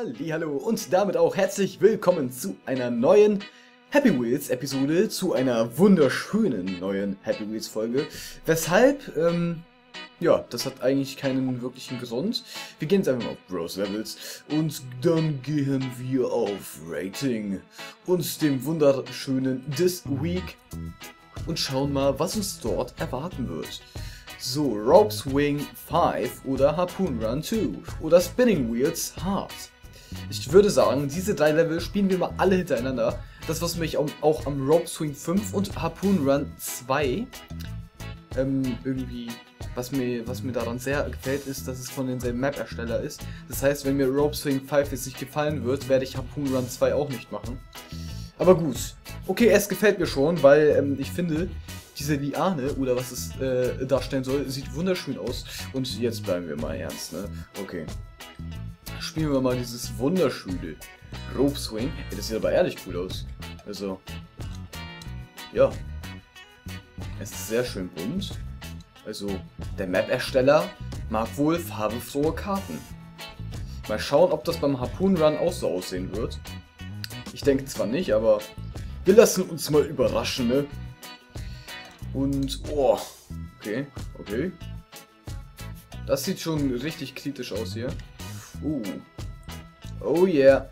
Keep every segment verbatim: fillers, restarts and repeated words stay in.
Hallihallo und damit auch herzlich willkommen zu einer neuen Happy Wheels Episode, zu einer wunderschönen neuen Happy Wheels Folge. Weshalb, ähm, ja, das hat eigentlich keinen wirklichen Grund. Wir gehen jetzt einfach mal auf Bros Levels und dann gehen wir auf Rating und dem wunderschönen This Week und schauen mal, was uns dort erwarten wird. So, Rope Swing fünf oder Harpoon Run zwei oder Spinning Wheels Hard. Ich würde sagen, diese drei Level spielen wir mal alle hintereinander. Das, was mich auch, auch am Rope Swing fünf und Harpoon Run zwei ähm, irgendwie, was mir, was mir daran sehr gefällt, ist, dass es von denselben Map-Ersteller ist. Das heißt, wenn mir Rope Swing fünf jetzt nicht gefallen wird, werde ich Harpoon Run zwei auch nicht machen. Aber gut. Okay, es gefällt mir schon, weil ähm, ich finde, diese Liane, oder was es äh, darstellen soll, sieht wunderschön aus. Und jetzt bleiben wir mal ernst, ne? Okay. Spielen wir mal dieses wunderschöne Rope Swing. Ja, das sieht aber ehrlich cool aus. Also, ja. Es ist sehr schön bunt. Also, der Map-Ersteller mag wohl farbenfrohe Karten. Mal schauen, ob das beim Harpoon Run auch so aussehen wird. Ich denke zwar nicht, aber wir lassen uns mal überraschen, ne? Und, oh, okay, okay. Das sieht schon richtig kritisch aus hier. Uh, oh yeah.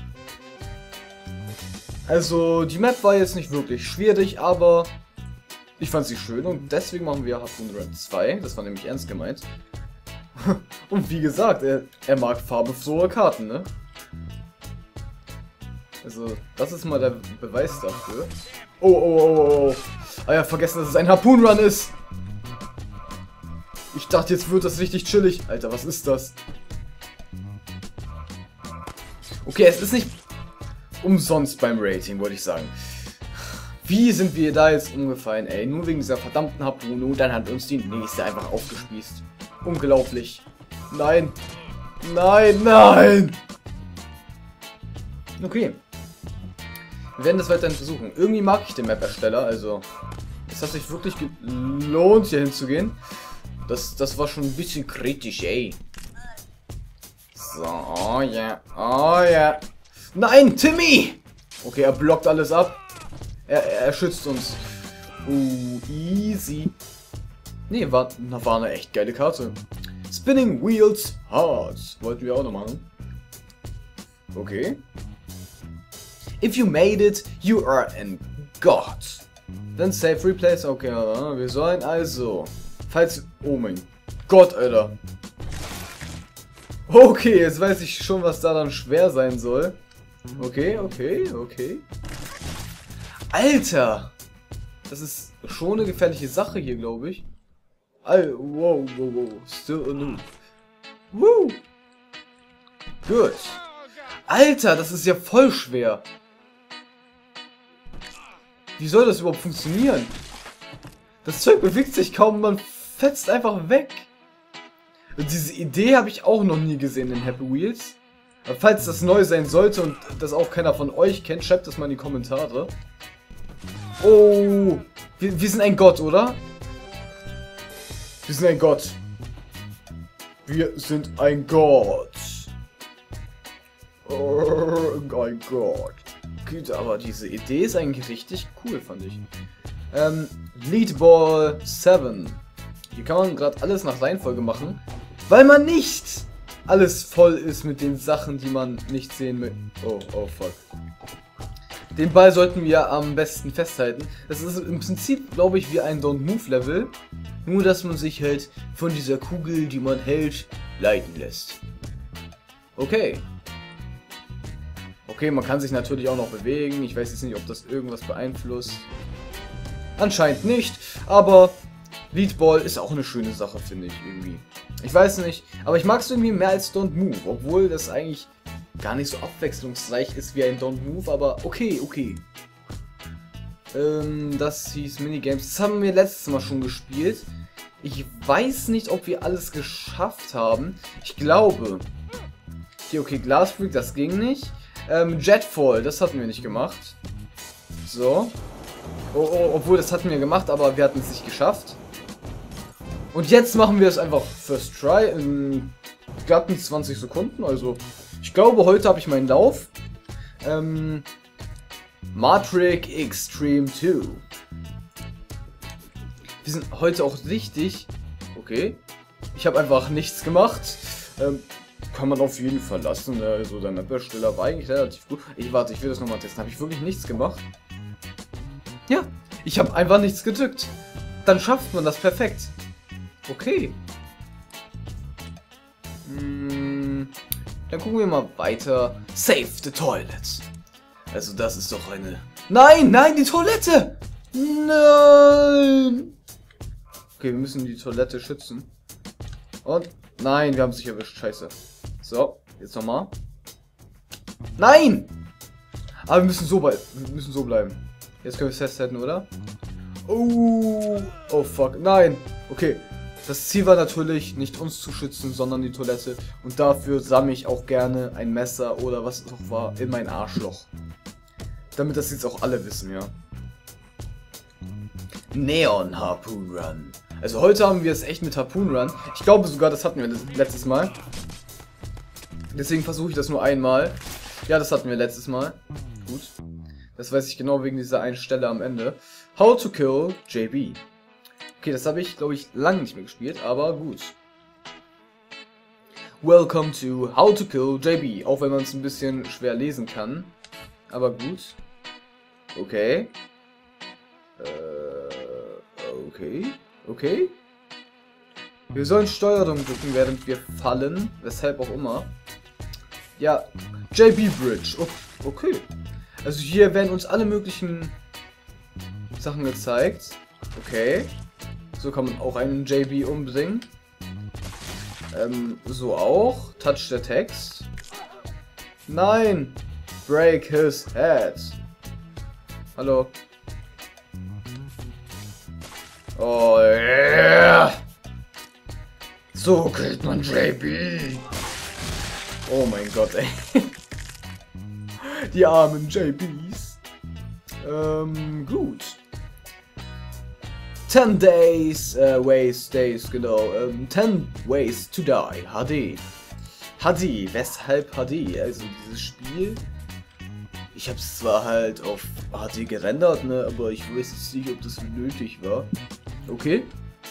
Also, die Map war jetzt nicht wirklich schwierig, aber ich fand sie schön und deswegen machen wir Harpoon Run zwei. Das war nämlich ernst gemeint. Und wie gesagt, er, er mag farbenfrohe Karten, ne? Also, das ist mal der Beweis dafür. Oh, oh, oh, oh, oh. Ah ja, vergessen, dass es ein Harpoon Run ist. Ich dachte, jetzt wird das richtig chillig. Alter, was ist das? Okay, es ist nicht umsonst beim Rating, wollte ich sagen. Wie sind wir da jetzt umgefallen, ey? Nur wegen dieser verdammten Harpune und dann hat uns die nächste einfach aufgespießt. Unglaublich. Nein. Nein, nein. Okay. Wir werden das weiterhin versuchen. Irgendwie mag ich den Map-Ersteller, also es hat sich wirklich gelohnt, hier hinzugehen. Das, das war schon ein bisschen kritisch, ey. So, oh ja, oh ja. Nein, Timmy! Okay, er blockt alles ab. Er, er schützt uns. Uh, easy. Nee, war, war eine echt geile Karte. Spinning Wheels Hard. Wollten wir auch noch machen. Okay. If you made it, you are a god. Then save replays. Okay, wir sollen also. Falls. Oh mein Gott, Alter. Okay, jetzt weiß ich schon, was da dann schwer sein soll. Okay, okay, okay. Alter! Das ist schon eine gefährliche Sache hier, glaube ich. Al wow, wow, wow. Still a noob. Woo! Gut. Alter, das ist ja voll schwer. Wie soll das überhaupt funktionieren? Das Zeug bewegt sich kaum, man fetzt einfach weg. Und diese Idee habe ich auch noch nie gesehen in Happy Wheels. Aber falls das neu sein sollte und das auch keiner von euch kennt, schreibt das mal in die Kommentare. Oh, wir, wir sind ein Gott, oder? Wir sind ein Gott. Wir sind ein Gott. Oh, ein Gott. Gut, aber diese Idee ist eigentlich richtig cool, fand ich. Ähm, Lead Ball sieben. Hier kann man gerade alles nach Reihenfolge machen, weil man nicht alles voll ist mit den Sachen, die man nicht sehen will. Oh, oh, fuck. Den Ball sollten wir am besten festhalten. Das ist im Prinzip, glaube ich, wie ein Don't Move Level. Nur, dass man sich halt von dieser Kugel, die man hält, leiten lässt. Okay. Okay, man kann sich natürlich auch noch bewegen. Ich weiß jetzt nicht, ob das irgendwas beeinflusst. Anscheinend nicht, aber Leadball ist auch eine schöne Sache, finde ich irgendwie. Ich weiß nicht, aber ich mag es irgendwie mehr als Don't Move, obwohl das eigentlich gar nicht so abwechslungsreich ist wie ein Don't Move, aber okay, okay. Ähm, das hieß Minigames. Das haben wir letztes Mal schon gespielt. Ich weiß nicht, ob wir alles geschafft haben. Ich glaube. Okay, okay, Glass Freak, das ging nicht. Ähm, Jetfall, das hatten wir nicht gemacht. So. Oh, oh, obwohl, das hatten wir gemacht, aber wir hatten es nicht geschafft. Und jetzt machen wir es einfach First Try in glatten zwanzig Sekunden. Also, ich Ich glaube, heute habe ich meinen Lauf. Ähm, Matrix Extreme zwei. Wir sind heute auch richtig. Okay. Ich habe einfach nichts gemacht. Ähm, kann man auf jeden Fall lassen. Also der Mappersteller war eigentlich relativ gut. Ich warte, ich will das nochmal testen. Habe ich wirklich nichts gemacht? Ja, ich habe einfach nichts gedrückt. Dann schafft man das perfekt. Okay. Hm, dann gucken wir mal weiter. Save the toilet. Also das ist doch eine... Nein, nein, die Toilette! Nein! Okay, wir müssen die Toilette schützen. Und... Nein, wir haben sich erwischt. Scheiße. So, jetzt nochmal. Nein! Aber wir müssen so, wir müssen so bleiben. Jetzt können wir es festhalten, oder? Oh, oh fuck. Nein. Okay. Das Ziel war natürlich, nicht uns zu schützen, sondern die Toilette. Und dafür sammle ich auch gerne ein Messer oder was es auch war in mein Arschloch. Damit das jetzt auch alle wissen, ja. Neon Harpoon Run. Also heute haben wir es echt mit Harpoon Run. Ich glaube sogar, das hatten wir letztes Mal. Deswegen versuche ich das nur einmal. Ja, das hatten wir letztes Mal. Gut. Das weiß ich genau wegen dieser einen Stelle am Ende. How to Kill J B. Okay, das habe ich, glaube ich, lange nicht mehr gespielt, aber gut. Welcome to How to Kill J B. Auch wenn man es ein bisschen schwer lesen kann. Aber gut. Okay. Äh, okay. Okay. Wir sollen Steuerung drücken, während wir fallen. Weshalb auch immer. Ja, J B Bridge. Oh, okay. Also hier werden uns alle möglichen Sachen gezeigt. Okay. So kann man auch einen J B umbringen. Ähm, so auch. Touch der Text. Nein! Break his head. Hallo. Oh yeah! So killt man J B. Oh mein Gott, ey. Die armen J Bs. Ähm, gut. ten days, uh, ways, days, genau. Um, ten ways to die, H D. H D, weshalb H D? Also dieses Spiel, ich habe es zwar halt auf H D gerendert, ne, aber ich weiß jetzt nicht, ob das nötig war. Okay.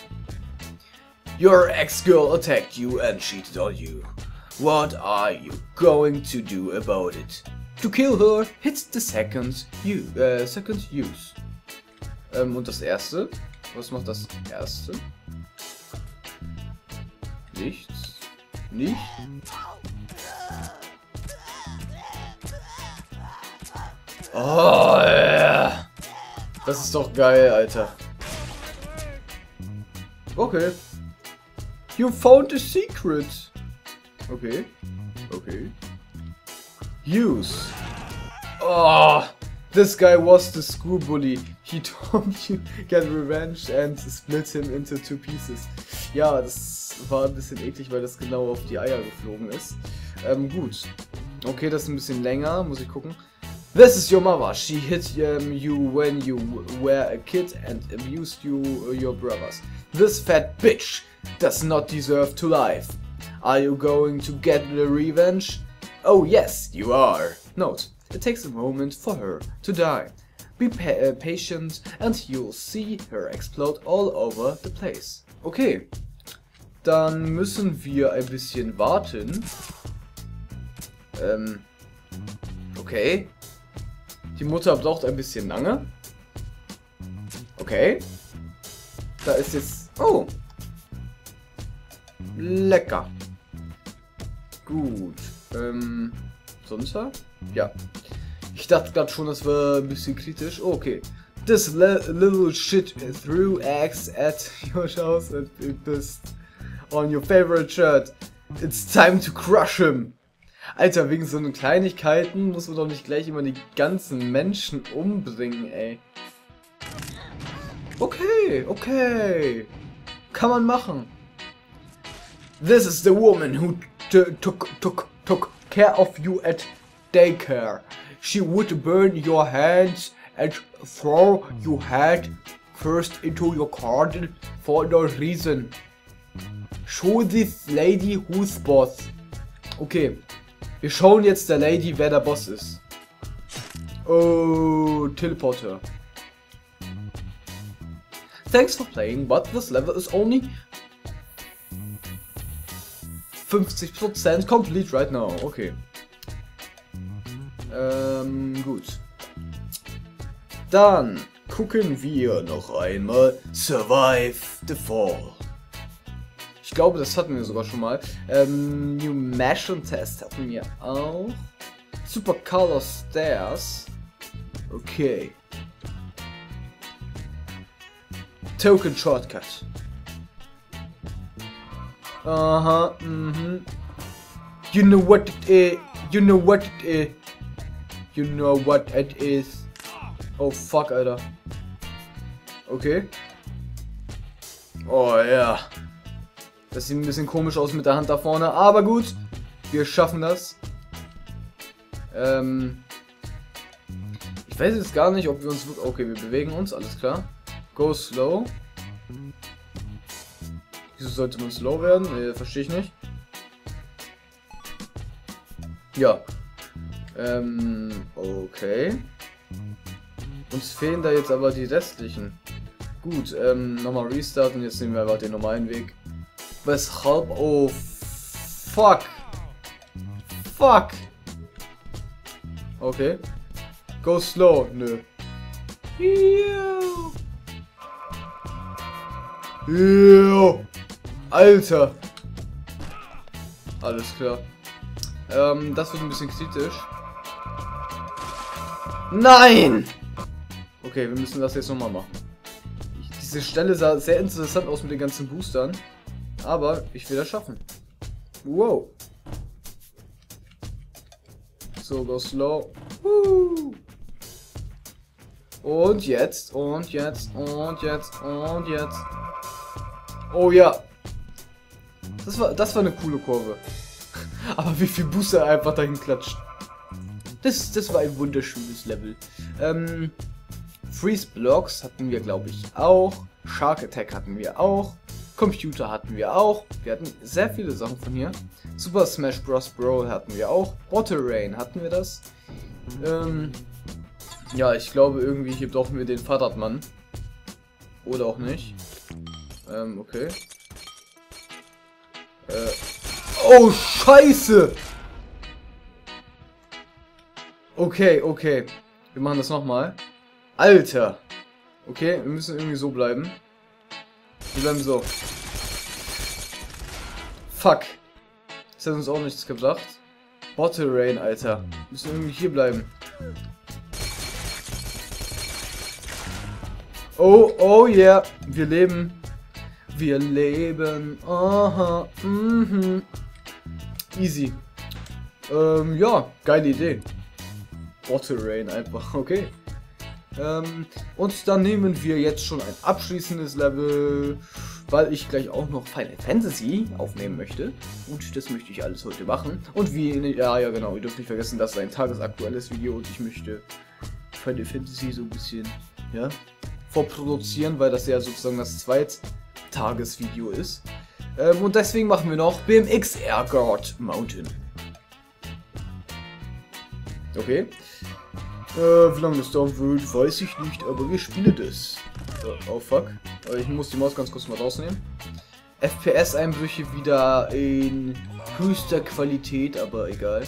Your ex-girl attacked you and cheated on you. What are you going to do about it? To kill her, hit the second, you, äh, second use. Ähm, und das erste? Was macht das erste? Nichts. Nicht. Oh, yeah. Das ist doch geil, Alter. Okay. You found a secret. Okay. Okay. Use. Oh, this guy was the school bully. He told you get revenge and split him into two pieces. Ja, das war ein bisschen eklig, weil das genau auf die Eier geflogen ist. Ähm, gut. Okay, das ist ein bisschen länger, muss ich gucken. This is your mother. She hit um, you when you were a kid and abused you, uh, your brothers. This fat bitch does not deserve to live. Are you going to get the revenge? Oh yes, you are. Note, it takes a moment for her to die. Be pa uh, patient and you'll see her explode all over the place. Okay, dann müssen wir ein bisschen warten. Ähm, okay. Die Mutter braucht ein bisschen lange. Okay. Da ist jetzt... Oh. Lecker. Gut. Ähm, sonst? Ja. Ich dachte gerade schon, das war ein bisschen kritisch. Oh, okay. This little shit threw eggs at your house and pissed on your favorite shirt. It's time to crush him. Alter, wegen so einen Kleinigkeiten muss man doch nicht gleich immer die ganzen Menschen umbringen, ey. Okay, okay. Kann man machen. This is the woman who took took took care of you at daycare. She would burn your hands and throw your head first into your garden for no reason. Show this lady who's boss. Okay. Wir schauen jetzt der Lady, wer der Boss ist. Oh, Teleporter. Thanks for playing, but this level is only fünfzig Prozent complete right now. Okay. Ähm, gut. Dann gucken wir noch einmal Survive the Fall. Ich glaube, das hatten wir sogar schon mal. Ähm, New Machine Test hatten wir auch. Super Color Stairs. Okay. Token Shortcut. Aha, mhm. You know what it is. You know what it is. You know what it is. Oh fuck, Alter. Okay. Oh ja. Das sieht ein bisschen komisch aus mit der Hand da vorne, aber gut. Wir schaffen das. Ähm. Ich weiß jetzt gar nicht, ob wir uns... Okay, wir bewegen uns, alles klar. Go slow. Wieso sollte man slow werden? Äh, verstehe ich nicht. Ja. Ähm, okay. Uns fehlen da jetzt aber die restlichen. Gut, ähm, nochmal restarten. Jetzt nehmen wir einfach den normalen Weg. Weshalb? Oh, fuck. Fuck. Okay. Go slow. Nö. Yo. Yo. Alter. Alles klar. Ähm, das wird ein bisschen kritisch. Nein! Okay, wir müssen das jetzt nochmal machen. Ich, diese Stelle sah sehr interessant aus mit den ganzen Boostern. Aber ich will das schaffen. Wow. So, go slow. Woo. Und jetzt, und jetzt, und jetzt, und jetzt. Oh ja. Das war, das war eine coole Kurve. Aber wie viel Booster einfach dahin klatscht. Das, das war ein wunderschönes Level. Ähm, Freeze Blocks hatten wir, glaube ich, auch. Shark Attack hatten wir auch. Computer hatten wir auch. Wir hatten sehr viele Sachen von hier. Super Smash Bros. Brawl hatten wir auch. Bottle Rain hatten wir das. Ähm, ja, ich glaube irgendwie hier brauchen wir den Fahrradmann. Oder auch nicht. Ähm, okay. Äh, oh, Scheiße! Okay, okay. Wir machen das nochmal. Alter! Okay, wir müssen irgendwie so bleiben. Wir bleiben so. Fuck. Das hat uns auch nichts gebracht. Bottle Rain, Alter. Wir müssen irgendwie hier bleiben. Oh, oh yeah. Wir leben. Wir leben. Aha. Mhm. Easy. Ähm, ja. Geile Idee. Bottle Rain einfach. Okay. Ähm, und dann nehmen wir jetzt schon ein abschließendes Level, weil ich gleich auch noch Final Fantasy aufnehmen möchte. Und das möchte ich alles heute machen. Und wie, ja, ja genau, ihr dürft nicht vergessen, das ist ein tagesaktuelles Video und ich möchte Final Fantasy so ein bisschen, ja, vorproduzieren, weil das ja sozusagen das Zweit-Tagesvideo ist. Ähm, und deswegen machen wir noch B M X Air Guard Mountain. Okay. Äh, wie lange das dauern wird, weiß ich nicht, aber wir spielen das. Oh, oh fuck. Ich muss die Maus ganz kurz mal rausnehmen. F P S-Einbrüche wieder in höchster Qualität, aber egal.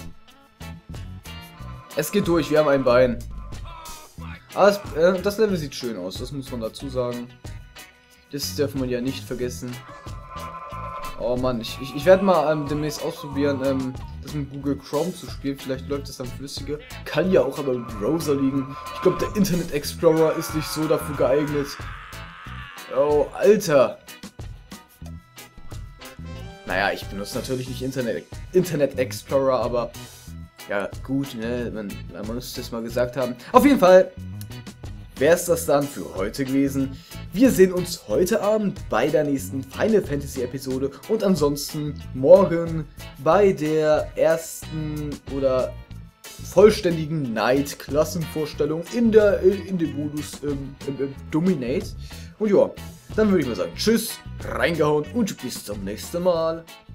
Es geht durch, wir haben ein Bein. Aber das, äh, das Level sieht schön aus, das muss man dazu sagen. Das darf man ja nicht vergessen. Oh Mann, ich, ich, ich werde mal ähm, demnächst ausprobieren, ähm, das mit Google Chrome zu spielen. Vielleicht läuft das dann flüssiger. Kann ja auch aber im Browser liegen. Ich glaube, der Internet Explorer ist nicht so dafür geeignet. Oh, Alter. Naja, ich benutze natürlich nicht Internet, Internet Explorer, aber ja, gut, ne, man, man muss das mal gesagt haben. Auf jeden Fall wäre es das dann für heute gewesen. Wir sehen uns heute Abend bei der nächsten Final Fantasy Episode und ansonsten morgen bei der ersten oder vollständigen Night Klassenvorstellung in der in dem Modus ähm, ähm, Dominate. Und ja, dann würde ich mal sagen, tschüss, reingehauen und bis zum nächsten Mal.